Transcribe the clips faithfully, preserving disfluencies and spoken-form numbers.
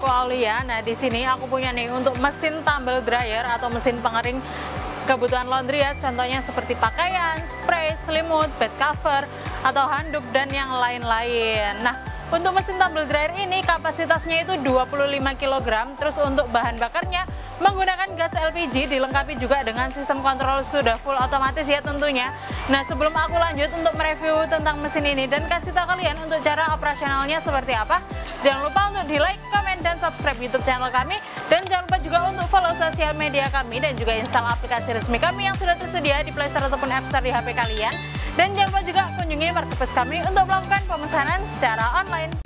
aku Aulia. Nah, di sini aku punya nih untuk mesin tumble dryer atau mesin pengering kebutuhan laundry ya. Contohnya seperti pakaian, spray, selimut, bed cover, atau handuk dan yang lain-lain. Nah, untuk mesin tumble dryer ini kapasitasnya itu dua puluh lima kilogram. Terus untuk bahan bakarnya menggunakan gas L P G, dilengkapi juga dengan sistem kontrol sudah full otomatis ya tentunya. Nah, sebelum aku lanjut untuk mereview tentang mesin ini dan kasih tahu kalian untuk cara operasionalnya seperti apa, jangan lupa untuk di like, komen, dan subscribe YouTube channel kami. Dan jangan lupa juga untuk follow sosial media kami dan juga install aplikasi resmi kami yang sudah tersedia di Play Store ataupun App Store di H P kalian. Dan jangan lupa juga kunjungi marketplace kami untuk melakukan pemesanan secara online.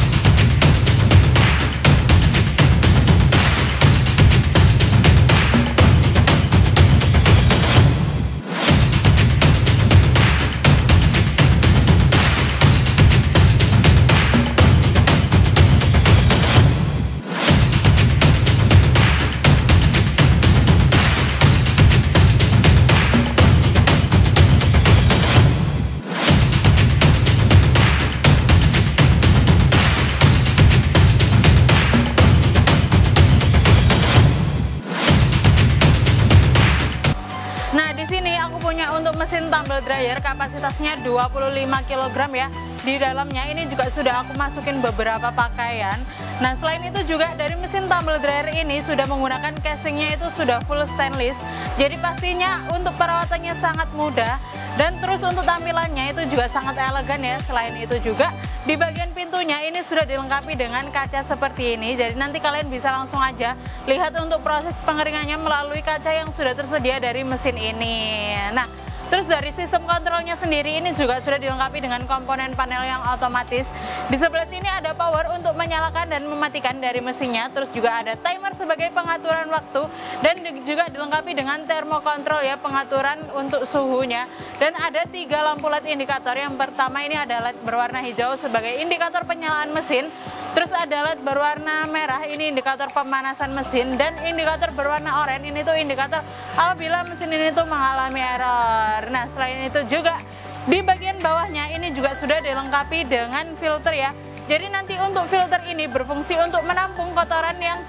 Untuk mesin tumble dryer kapasitasnya dua puluh lima kilogram ya. Di dalamnya ini juga sudah aku masukin beberapa pakaian. Nah, selain itu juga dari mesin tumble dryer ini sudah menggunakan casingnya itu sudah full stainless. Jadi pastinya untuk perawatannya sangat mudah. Dan terus untuk tampilannya itu juga sangat elegan ya. Selain itu juga di bagian pintunya ini sudah dilengkapi dengan kaca seperti ini. Jadi nanti kalian bisa langsung aja lihat untuk proses pengeringannya melalui kaca yang sudah tersedia dari mesin ini. Nah, terus dari sistem kontrolnya sendiri ini juga sudah dilengkapi dengan komponen panel yang otomatis. Di sebelah sini ada power untuk menyalakan dan mematikan dari mesinnya. Terus juga ada timer sebagai pengaturan waktu. Dan juga dilengkapi dengan thermokontrol ya, pengaturan untuk suhunya. Dan ada tiga lampu L E D indikator. Yang pertama ini ada L E D berwarna hijau sebagai indikator penyalaan mesin. Terus ada L E D berwarna merah, ini indikator pemanasan mesin. Dan indikator berwarna oranye, ini tuh indikator apabila mesin ini tuh mengalami error. Nah, selain itu juga di bagian bawahnya ini juga sudah dilengkapi dengan filter ya. Jadi nanti untuk filter ini berfungsi untuk menampung kotoran yang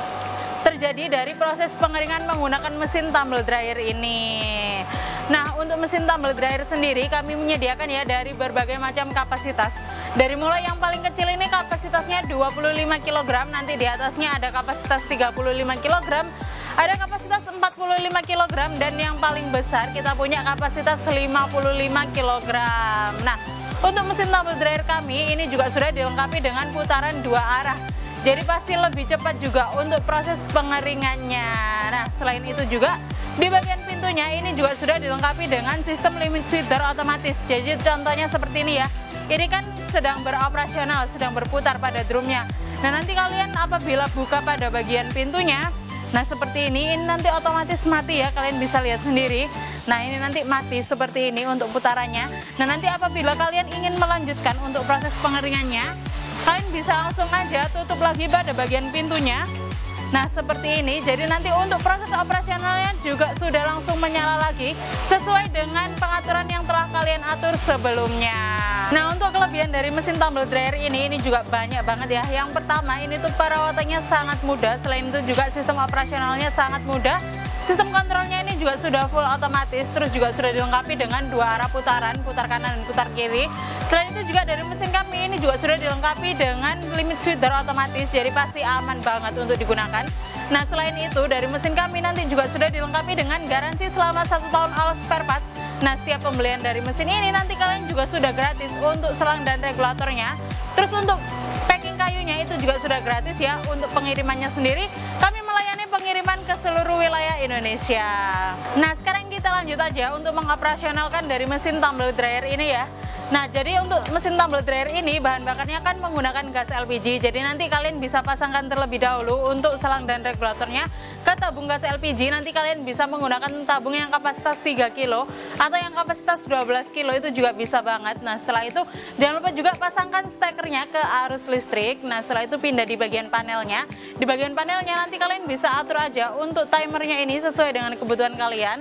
terjadi dari proses pengeringan menggunakan mesin tumble dryer ini. Nah, untuk mesin tumble dryer sendiri kami menyediakan ya dari berbagai macam kapasitas. Dari mulai yang paling kecil ini kapasitasnya dua puluh lima kilogram, nanti di atasnya ada kapasitas tiga puluh lima kilogram, ada kapasitas empat puluh lima kilogram, dan yang paling besar kita punya kapasitas lima puluh lima kilogram. Nah, untuk mesin tumble dryer kami ini juga sudah dilengkapi dengan putaran dua arah. Jadi pasti lebih cepat juga untuk proses pengeringannya. Nah, selain itu juga di bagian pintunya ini juga sudah dilengkapi dengan sistem limit switcher otomatis. Jadi contohnya seperti ini ya. Ini kan sedang beroperasional, sedang berputar pada drumnya. Nah, nanti kalian apabila buka pada bagian pintunya, nah seperti ini, ini nanti otomatis mati ya, kalian bisa lihat sendiri. Nah, ini nanti mati seperti ini untuk putarannya. Nah, nanti apabila kalian ingin melanjutkan untuk proses pengeringannya, kalian bisa langsung aja tutup lagi pada bagian pintunya. Nah, seperti ini. Jadi nanti untuk proses operasionalnya juga sudah langsung menyala lagi sesuai dengan pengaturan yang telah kalian atur sebelumnya. Nah, untuk kelebihan dari mesin tumble dryer ini ini juga banyak banget ya. Yang pertama, ini tuh perawatannya sangat mudah. Selain itu juga sistem operasionalnya sangat mudah. Sistem kontrolnya ini juga sudah full otomatis, terus juga sudah dilengkapi dengan dua arah putaran, putar kanan dan putar kiri. Selain itu juga dari mesin kami ini juga sudah dilengkapi dengan limit switcher otomatis, jadi pasti aman banget untuk digunakan. Nah, selain itu dari mesin kami nanti juga sudah dilengkapi dengan garansi selama satu tahun alas spare part. Nah, setiap pembelian dari mesin ini nanti kalian juga sudah gratis untuk selang dan regulatornya. Terus untuk packing kayunya itu juga sudah gratis ya. Untuk pengirimannya sendiri kami melayani pengiriman ke seluruh wilayah Indonesia. Nah, sekarang kita lanjut aja untuk mengoperasionalkan dari mesin tumble dryer ini ya. Nah, jadi untuk mesin tumble dryer ini bahan bakarnya kan menggunakan gas L P G. Jadi nanti kalian bisa pasangkan terlebih dahulu untuk selang dan regulatornya ke tabung gas L P G. Nanti kalian bisa menggunakan tabung yang kapasitas tiga kilo atau yang kapasitas dua belas kilo, itu juga bisa banget. Nah, setelah itu jangan lupa juga pasangkan stekernya ke arus listrik. Nah, setelah itu pindah di bagian panelnya. Di bagian panelnya nanti kalian bisa atur aja untuk timernya ini sesuai dengan kebutuhan kalian.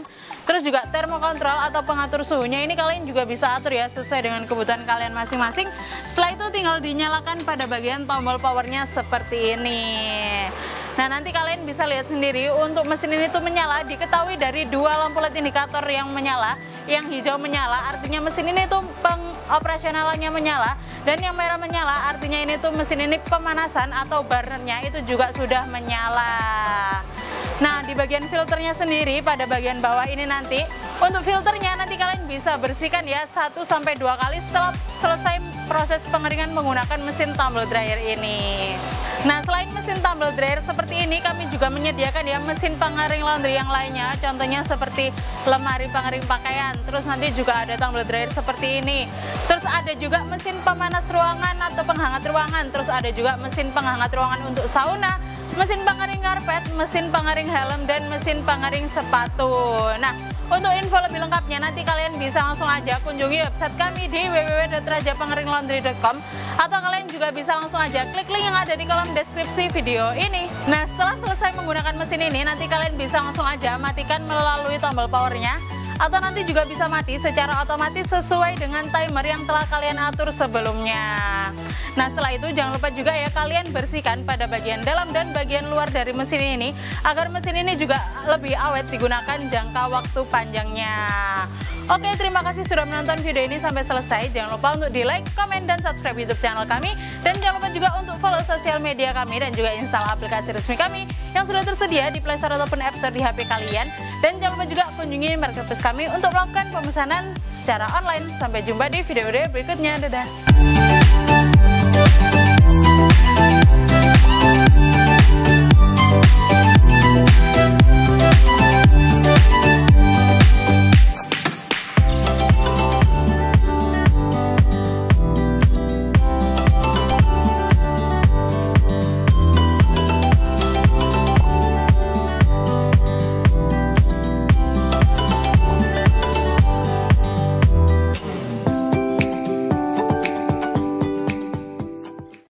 Terus juga termokontrol atau pengatur suhunya ini kalian juga bisa atur ya sesuai dengan kebutuhan kalian masing-masing. Setelah itu tinggal dinyalakan pada bagian tombol powernya seperti ini. Nah, nanti kalian bisa lihat sendiri untuk mesin ini tuh menyala diketahui dari dua lampu L E D indikator yang menyala. Yang hijau menyala artinya mesin ini tuh pengoperasionalannya menyala, dan yang merah menyala artinya ini tuh mesin ini pemanasan atau burnernya itu juga sudah menyala. Nah, di bagian filternya sendiri pada bagian bawah ini nanti untuk filternya nanti kalian bisa bersihkan ya satu sampai dua kali setelah selesai proses pengeringan menggunakan mesin tumble dryer ini. Nah, selain mesin tumble dryer seperti ini, kami juga menyediakan ya mesin pengering laundry yang lainnya, contohnya seperti lemari pengering pakaian. Terus nanti juga ada tumble dryer seperti ini. Terus ada juga mesin pemanas ruangan atau penghangat ruangan. Terus ada juga mesin penghangat ruangan untuk sauna, mesin pengering karpet, mesin pengering helm, dan mesin pengering sepatu. Nah, untuk info lebih lengkapnya nanti kalian bisa langsung aja kunjungi website kami di w w w dot raja pengering laundry dot com, atau kalian juga bisa langsung aja klik link yang ada di kolom deskripsi video ini. Nah, setelah selesai menggunakan mesin ini nanti kalian bisa langsung aja matikan melalui tombol powernya, atau nanti juga bisa mati secara otomatis sesuai dengan timer yang telah kalian atur sebelumnya. Nah, setelah itu jangan lupa juga ya kalian bersihkan pada bagian dalam dan bagian luar dari mesin ini agar mesin ini juga lebih awet digunakan jangka waktu panjangnya. Oke, terima kasih sudah menonton video ini sampai selesai. Jangan lupa untuk di like, komen, dan subscribe YouTube channel kami, dan jangan lupa juga untuk follow sosial media kami dan juga install aplikasi resmi kami yang sudah tersedia di Play Store ataupun App Store di H P kalian. Dan jangan lupa juga kunjungi marketplace kami untuk melakukan pemesanan secara online. Sampai jumpa di video-video berikutnya. Dadah.